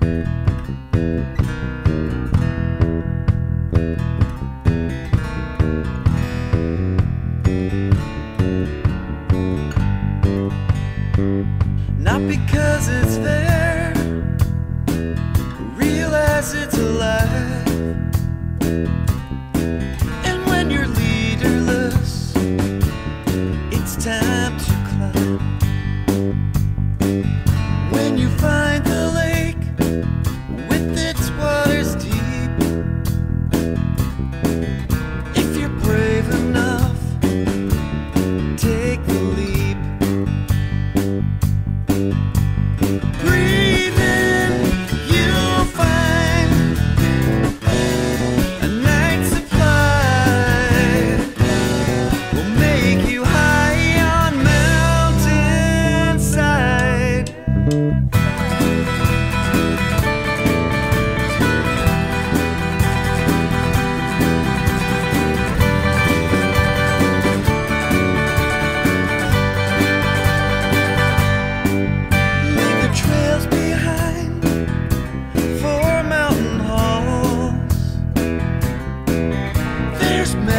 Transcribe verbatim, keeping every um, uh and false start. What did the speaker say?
Not because it's there, realize it's alive. And when you're leaderless, it's time to climb. When you find the lake with its waters deep, if you're brave enough, take the leap. Breathe in, you'll find a night's supply will make you high on mountainside. Trails behind for mountain halls. There's